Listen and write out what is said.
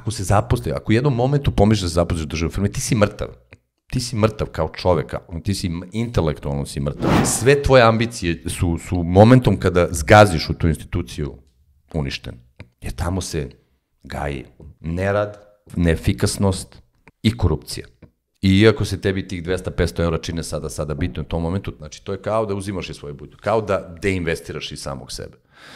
ako se zaposli, ako u jednom momentu pomisliš da se zaposliš u državnoj firmi, ti si mrtav. Ti si mrtav kao čoveka, ti si intelektualno si mrtav. Sve tvoje ambicije su momentom kada zgaziš u tu instituciju uništen. Jer tamo se gaji nerad, neefikasnost i korupcija. I iako se tebi tih 200-500 eura čine sada bitno u tom momentu, znači to je kao da uzimaš iz svoje budžet, kao da deinvestiraš iz samog sebe.